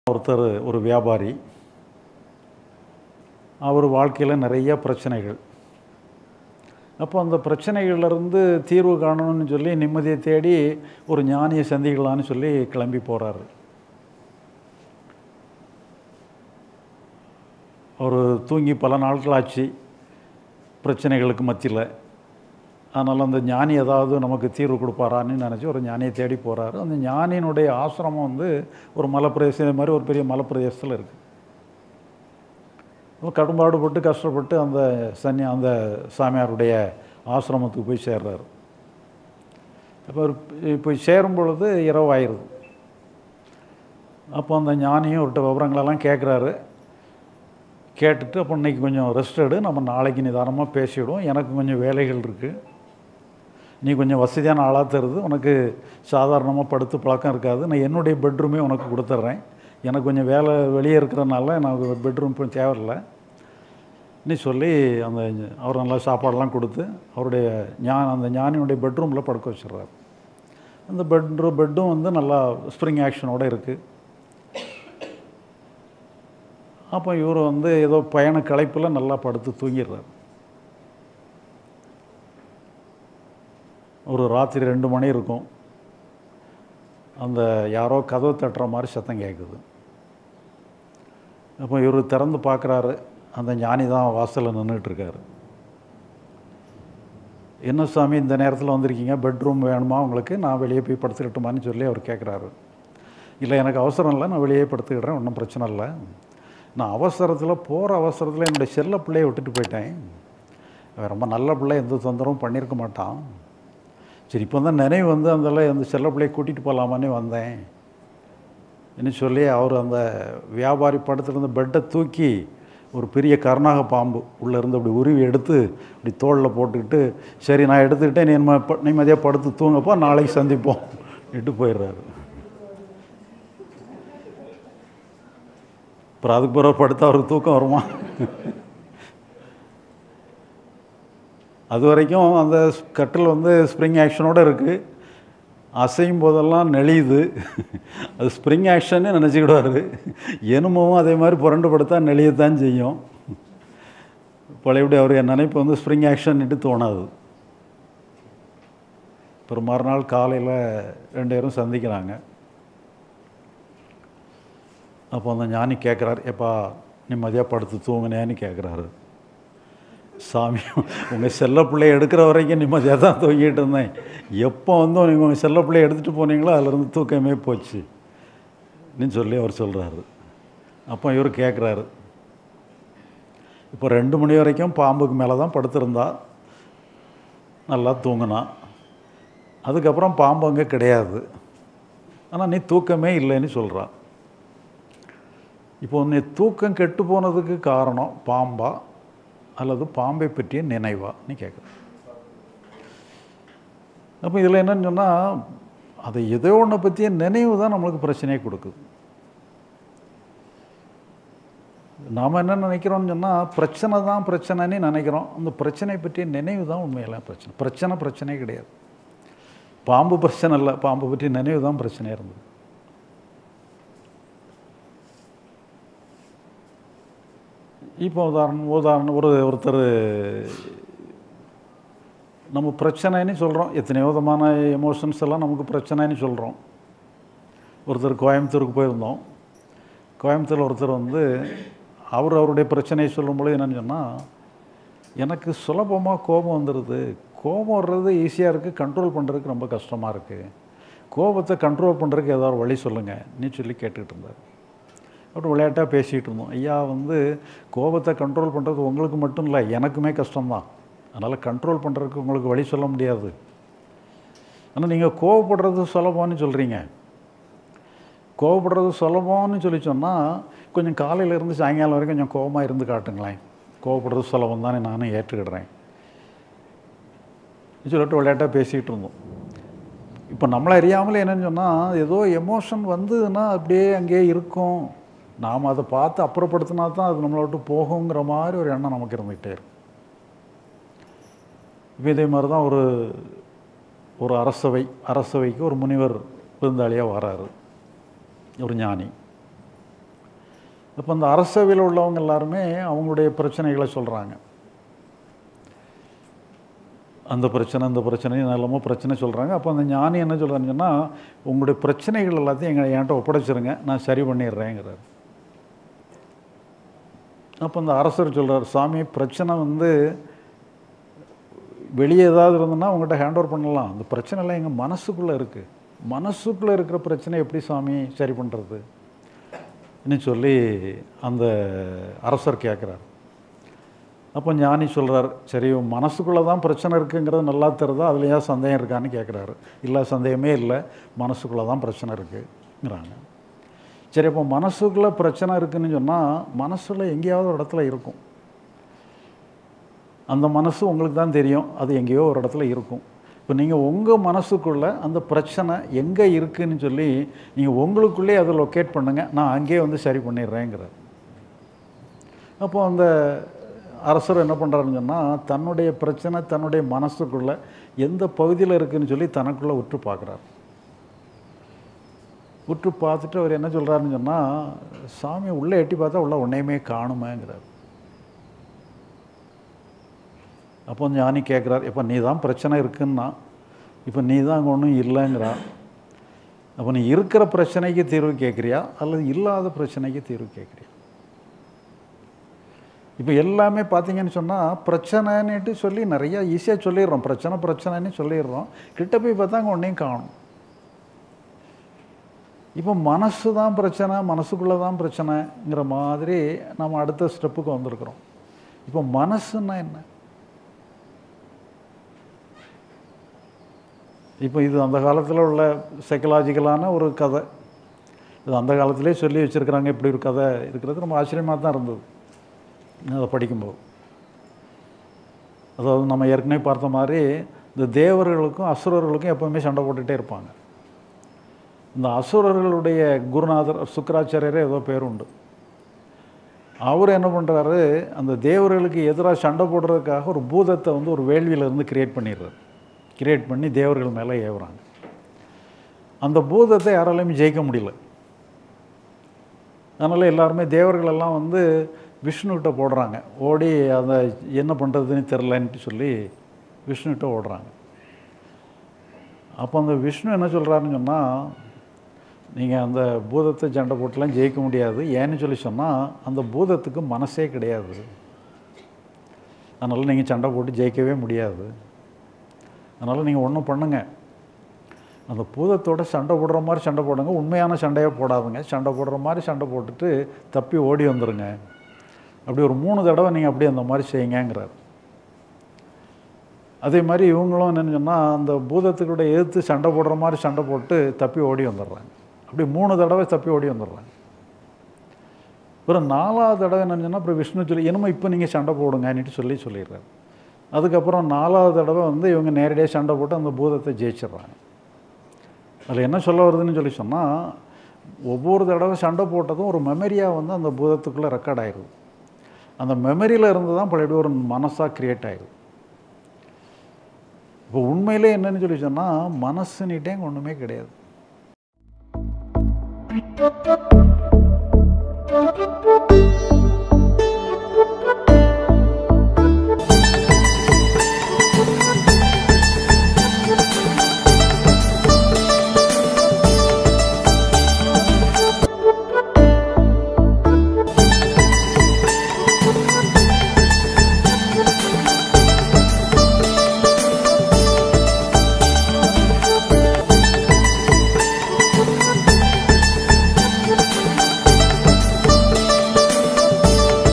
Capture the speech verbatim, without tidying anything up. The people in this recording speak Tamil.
ஒருத்தர் ஒரு வியாபாரி. அவர் வாழ்க்கையில் நிறைய பிரச்சனைகள். அப்போ அந்த பிரச்சனைகள்லேருந்து தீர்வு காணணும்னு சொல்லி நிம்மதியை தேடி ஒரு ஞானியை சந்திக்கலான்னு சொல்லி கிளம்பி போகிறாரு. அவர் தூங்கி பல நாட்கள் ஆச்சு பிரச்சனைகளுக்கு மத்தியில். அதனால் அந்த ஞானி ஏதாவது நமக்கு தீர்வு கொடுப்பாரான்னு நினச்சி ஒரு ஞானியை தேடி போகிறாரு. அந்த ஞானியினுடைய ஆசிரமம் வந்து ஒரு மலைப்பிரதேசம் மாதிரி ஒரு பெரிய மலைப்பிரதேசத்தில் இருக்குது. கடும்பாடுபட்டு கஷ்டப்பட்டு அந்த சன்னி அந்த சாமியாருடைய ஆசிரமத்துக்கு போய் சேர்றாரு. அப்போ போய் சேரும் பொழுது இரவு ஆயிடுது. அப்போ அந்த ஞானியும் அவர்கிட்ட விவரங்களெல்லாம் கேட்குறாரு. கேட்டுட்டு அப்போ இன்றைக்கி கொஞ்சம் ரெஸ்ட் எடு, நம்ம நாளைக்கு நிதானமாக பேசிவிடுவோம், எனக்கு கொஞ்சம் வேலைகள் இருக்குது, நீ கொஞ்சம் வசதியான ஆளாக தருது, உனக்கு சாதாரணமாக படுத்து பழக்கம் இருக்காது, நான் என்னுடைய பெட்ரூமே உனக்கு கொடுத்துட்றேன், எனக்கு கொஞ்சம் வேலை வெளியே இருக்கிறனால எனக்கு பெட்ரூம் இப்போ தேவையில்லை நீ சொல்லி அந்த அவர் நல்லா சாப்பாடெல்லாம் கொடுத்து அவருடைய ஞா அந்த ஞானியுடைய பெட்ரூமில் படுக்க வச்சிடுறாரு. அந்த பெட்ரூம் பெட்டும் வந்து நல்லா ஸ்ப்ரிங் ஆக்ஷனோடு இருக்குது. அப்போ இவர் வந்து ஏதோ பயண களைப்பில் நல்லா படுத்து தூங்கிடுறார். ஒரு ராத்திரி ரெண்டு மணி இருக்கும். அந்த யாரோ கதவை தட்டுற மாதிரி சத்தம் கேட்குது. அப்போ இவர் திறந்து பார்க்குறாரு. அந்த ஞானி தான் வாசலில் நின்றுட்டுருக்காரு. என்ன சாமி இந்த நேரத்தில் வந்திருக்கீங்க, பெட்ரூம் வேணுமா உங்களுக்கு, நான் வெளியே போய் படுத்துக்கிட்டுமான்னு சொல்லி அவர் கேட்குறாரு. இல்லை எனக்கு அவசரம் இல்லை, நான் வெளியே படுத்துக்கிடுறேன், ஒன்றும் பிரச்சனை இல்லை, நான் அவசரத்தில் போகிற அவசரத்தில் என்னுடைய செல்ல பிள்ளையை விட்டுட்டு போயிட்டேன், ரொம்ப நல்ல பிள்ளை, எந்த தொந்தரவும் பண்ணியிருக்க மாட்டான், சரி இப்போ தான் நினைவு வந்து அந்த அந்த செல்ல பிள்ளையை கூட்டிகிட்டு போகலாமான்னு வந்தேன் என்ன சொல்லி அவர் அந்த வியாபாரி படுத்துருந்த பெட்டை தூக்கி ஒரு பெரிய கருணாக பாம்பு உள்ளேருந்து அப்படி உருவி எடுத்து அப்படி தோளில் போட்டுக்கிட்டு, சரி நான் எடுத்துக்கிட்டேன், நீ நம்ம நிம்மதியாக படுத்து தூங்கப்போ நாளைக்கு சந்திப்போம் இட்டு போயிடுறாரு. அப்புறம் அதுக்கு பிறகு படுத்தா அவருக்கு தூக்கம் வருமா? அது வரைக்கும் அந்த கட்டில் வந்து ஸ்ப்ரிங் ஆக்ஷனோடு இருக்குது. அசையும் போதெல்லாம் நெளியுது. அது ஸ்ப்ரிங் ஆக்ஷன்னு நினச்சிக்கிடுவார். எனுமவும் அதே மாதிரி புரண்டு படுத்தா நெளியத்தான் செய்யும். பழையபடி அவருடைய நினைப்பு வந்து ஸ்ப்ரிங் ஆக்ஷன்ட்டு தோணாது. அப்புறம் மறுநாள் காலையில் ரெண்டு பேரும் சந்திக்கிறாங்க. அப்போ அந்த ஞானி கேட்குறாரு, எப்பா நிம்மதியாக படுத்து தூங்கினேன்னு கேட்குறாரு. சாமி உங்கள் செல்ல பிள்ளையை எடுக்கிற வரைக்கும் நிம்மதியாக தான் தூங்கிட்டு இருந்தேன், எப்போ வந்து நீங்கள் உங்கள் செல்ல பிள்ளையை எடுத்துகிட்டு போனீங்களோ அதிலிருந்து தூக்கமே போச்சு அப்படின்னு சொல்லி அவர் சொல்கிறாரு. அப்போ இவர் கேட்குறாரு, இப்போ ரெண்டு மணி வரைக்கும் பாம்புக்கு மேலே தான் படுத்திருந்தா, நல்லா தூங்கினா, அதுக்கப்புறம் பாம்பு அங்கே கிடையாது, ஆனால் நீ தூக்கமே இல்லைன்னு சொல்கிறா. இப்போ நீ தூக்கம் கெட்டு போனதுக்கு காரணம் பாம்பா அல்லது பாம்பை பற்றிய நினைவா நீ கேட்குற. அப்போ இதில் என்னன்னு சொன்னால், அது எதோ ஒன்றை பற்றிய நினைவு தான் நம்மளுக்கு பிரச்சனையை கொடுக்குது. நாம் என்ன நினைக்கிறோம்னு சொன்னால், பிரச்சனை தான் பிரச்சனைன்னு நினைக்கிறோம். அந்த பிரச்சனை பற்றிய நினைவு தான் உண்மையெல்லாம் பிரச்சனை. பிரச்சனை பிரச்சனையே கிடையாது. பாம்பு பிரச்சனை இல்லை, பாம்பு பற்றிய நினைவு தான் பிரச்சனையாக இருந்தது. இப்போ உதாரணம் உதாரணம் ஒரு ஒருத்தர் நம்ம பிரச்சனைன்னு சொல்கிறோம், எத்தனை விதமான எமோஷன்ஸ் எல்லாம் நமக்கு பிரச்சனைன்னு சொல்கிறோம். ஒருத்தர் கோயம்புத்தூருக்கு போயிருந்தோம். கோயம்புத்தூரில் ஒருத்தர் வந்து அவர் அவருடைய பிரச்சனையை சொல்லும்போது என்னென்னு சொன்னால், எனக்கு சுலபமாக கோபம் வந்துடுது, கோபம் வர்றது ஈஸியாக இருக்குது, கண்ட்ரோல் பண்ணுறதுக்கு ரொம்ப கஷ்டமாக இருக்குது, கோபத்தை கண்ட்ரோல் பண்ணுறதுக்கு ஏதாவது வழி சொல்லுங்கள் நீ சொல்லி கேட்டுக்கிட்டு இருந்தார். அப்புறம் விளையாட்டாக பேசிகிட்டு இருந்தோம். ஐயா வந்து கோபத்தை கண்ட்ரோல் பண்ணுறது உங்களுக்கு மட்டும் இல்லை, எனக்குமே கஷ்டம்தான், அதனால் கண்ட்ரோல் பண்ணுறதுக்கு உங்களுக்கு வழி சொல்ல முடியாது, ஆனால் நீங்கள் கோவப்படுறது சுலபம்னு சொல்கிறீங்க, கோவப்படுறது சுலபம்னு சொல்லி சொன்னால் கொஞ்சம் காலையிலேருந்து சாயங்காலம் வரைக்கும் கொஞ்சம் கோபமாக இருந்து காட்டுங்களேன், கோவப்படுறது சுலபம் தானே நானும் ஏற்றுக்கிடுறேன் சொல்லிட்டு விளையாட்டாக பேசிகிட்டு இருந்தோம். இப்போ நம்மளை அறியாமலே என்னென்னு சொன்னால், ஏதோ எமோஷன் வந்ததுன்னா அப்படியே அங்கேயே இருக்கும், நாம் அதை பார்த்து அப்புறப்படுத்தினா தான் அது நம்மளை விட்டு போகுங்கிற மாதிரி ஒரு எண்ணம் நமக்கு இருந்துகிட்டே இருக்கும். இப்போ இதே மாதிரி தான் ஒரு ஒரு அரசவை அரசவைக்கு ஒரு முனிவர் விருந்தாளியாக வராரு, ஒரு ஞானி. அப்போ அந்த அரசவையில் உள்ளவங்க எல்லாருமே அவங்களுடைய பிரச்சனைகளை சொல்கிறாங்க. அந்த பிரச்சனை இந்த பிரச்சனை நல்லமோ பிரச்சனை சொல்கிறாங்க. அப்போ அந்த ஞானி என்ன சொல்கிறான்னு சொன்னால், உங்களுடைய பிரச்சனைகள் எல்லாத்தையும் எங்களை என்கிட்ட ஒப்படைச்சிருங்க, நான் சரி பண்ணிடுறேங்கிறார். அப்போ அந்த அரசர் சொல்கிறார், சாமி பிரச்சனை வந்து வெளியே ஏதாவது இருந்ததுன்னா உங்கள்கிட்ட ஹேண்ட் ஓவர் பண்ணலாம், அந்த பிரச்சனைலாம் எங்கள் மனசுக்குள்ளே இருக்குது, மனசுக்குள்ளே இருக்கிற பிரச்சனை எப்படி சாமி சரி பண்ணுறது ன்னு சொல்லி அந்த அரசர் கேட்குறார். அப்போ ஞானி சொல்கிறார், சரி மனசுக்குள்ளே தான் பிரச்சனை இருக்குங்கிறது நல்லா தெரியுதா, அதில் ஏன் சந்தேகம் இருக்கான்னு கேட்குறாரு. இல்லை சந்தேகமே இல்லை, மனசுக்குள்ளே தான் பிரச்சனை இருக்குங்கிறாங்க. சரி, அப்போ மனசுக்குள்ளே பிரச்சனை இருக்குதுன்னு சொன்னால் மனசில் எங்கேயாவது ஒரு இடத்துல இருக்கும். அந்த மனசு உங்களுக்கு தான் தெரியும், அது எங்கேயோ ஒரு இடத்துல இருக்கும். இப்போ நீங்கள் உங்கள் மனசுக்குள்ளே அந்த பிரச்சனை எங்கே இருக்குதுன்னு சொல்லி நீங்கள் உங்களுக்குள்ளே அதை லொக்கேட் பண்ணுங்கள், நான் அங்கேயே வந்து சரி பண்ணிடுறேங்கிறார். அப்போது அந்த அரசர் என்ன பண்ணுறாருன்னு சொன்னால், தன்னுடைய பிரச்சனை தன்னுடைய மனசுக்குள்ளே எந்த பகுதியில் இருக்குதுன்னு சொல்லி தனக்குள்ளே உற்று பார்க்குறாரு. உற்று பார்த்துட்டு அவர் என்ன சொல்கிறாருன்னு சொன்னால், சாமி உள்ளே எட்டி பார்த்தா உள்ள ஒன்றையுமே காணுமேங்கிறார். அப்போ ஞானி கேட்குறார், இப்போ நீ தான் பிரச்சனை இருக்குன்னா, இப்போ நீ தான் அங்கே ஒன்றும் இல்லைங்கிறா, அப்போ நீ இருக்கிற பிரச்சனைக்கு தீர்வு கேட்குறியா அல்லது இல்லாத பிரச்சனைக்கு தீர்வு கேட்குறியா? இப்போ எல்லாமே பார்த்தீங்கன்னு சொன்னால் பிரச்சனைன்னுட்டு சொல்லி நிறையா ஈஸியாக சொல்லிடுறோம், பிரச்சனை பிரச்சனைன்னு சொல்லிடுறோம், கிட்ட போய் பார்த்தா அங்கே ஒன்றையும் காணும். இப்போ மனசு தான் பிரச்சனை, மனசுக்குள்ளே தான் பிரச்சனைங்கிற மாதிரி நம்ம அடுத்த ஸ்டெப்புக்கு வந்திருக்கிறோம். இப்போ மனசுன்னா என்ன? இப்போ இது அந்த காலத்தில் உள்ள சைக்கலாஜிக்கலான ஒரு கதை, இது அந்த காலத்திலே சொல்லி வச்சுருக்கிறாங்க. இப்படி ஒரு கதை இருக்கிறது ரொம்ப ஆச்சரியமாக தான் இருந்தது அதை படிக்கும்போது. அதாவது நம்ம ஏற்கனவே பார்த்த மாதிரி இந்த தேவர்களுக்கும் அசுரர்களுக்கும் எப்போவுமே சண்டை போட்டுகிட்டே இருப்பாங்க. இந்த அசுரர்களுடைய குருநாதர் சுக்கராச்சாரியரே ஏதோ பேர் உண்டு. அவர் என்ன பண்ணுறாரு, அந்த தேவர்களுக்கு எதிராக சண்டை போடுறதுக்காக ஒரு பூதத்தை வந்து ஒரு வேள்வியிலேருந்து கிரியேட் பண்ணிடுறாரு. கிரியேட் பண்ணி தேவர்கள் மேலே ஏவுறாங்க. அந்த பூதத்தை யாராலையும் ஜெயிக்க முடியல. அதனால் எல்லாருமே தேவர்களெல்லாம் வந்து விஷ்ணுகிட்ட போடுறாங்க, ஓடி அதை என்ன பண்ணுறதுன்னு தெரிலன்ட்டு சொல்லி விஷ்ணுகிட்ட ஓடுறாங்க. அப்போ அந்த விஷ்ணு என்ன சொல்கிறாருன்னு சொன்னால், நீங்கள் அந்த பூதத்தை சண்டை போட்டுலாம் ஜெயிக்க முடியாது, ஏன்னு சொல்லி சொன்னால் அந்த பூதத்துக்கு மனசே கிடையாது, அதனால் நீங்கள் சண்டை போட்டு ஜெயிக்கவே முடியாது. அதனால் நீங்கள் ஒன்றும் பண்ணுங்கள், அந்த பூதத்தோட சண்டை போடுற மாதிரி சண்டை போடுங்க, உண்மையான சண்டையாக போடாதுங்க, சண்டை போடுற மாதிரி சண்டை போட்டுட்டு தப்பி ஓடி வந்துடுங்க, அப்படி ஒரு மூணு தடவை நீங்கள் அப்படியே அந்த மாதிரி செய்யுங்கிறார். அதே மாதிரி இவங்களும் என்னென்னு சொன்னால் அந்த பூதத்துக்கூட எதிர்த்து சண்டை போடுற மாதிரி சண்டை போட்டு தப்பி ஓடி வந்துடுறாங்க. அப்படி மூணு தடவை தப்பி ஓடி வந்துடுறாங்க. அப்புறம் நாலாவது தடவை என்னென்னு சொன்னால் அப்புறம் விஷ்ணு சொல்லி என்னமோ இப்போ நீங்கள் சண்டை போடுங்கன்னுட்டு சொல்லி சொல்லிடுறாரு. அதுக்கப்புறம் நாலாவது தடவை வந்து இவங்க நேரடியாக சண்டை போட்டு அந்த பூதத்தை ஜெயிச்சிடுறாங்க. அதில் என்ன சொல்ல வருதுன்னு சொல்லி சொன்னால், ஒவ்வொரு தடவை சண்டை போட்டதும் ஒரு மெமரியாக வந்து அந்த பூதத்துக்குள்ளே ரெக்கார்ட் ஆகிடுது. அந்த மெமரியில் இருந்து தான் பழைய ஒரு மனசாக க்ரியேட் ஆகிடுது. இப்போ உண்மையிலே என்னன்னு சொல்லி சொன்னால் மனசுன்னுட்டே ஒன்றுமே கிடையாது. Thank you.